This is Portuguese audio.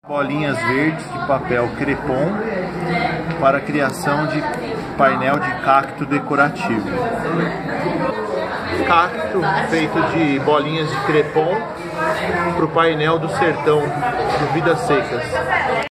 Bolinhas verdes de papel crepom para a criação de painel de cacto decorativo. Cacto feito de bolinhas de crepom para o painel do sertão, de vidas secas.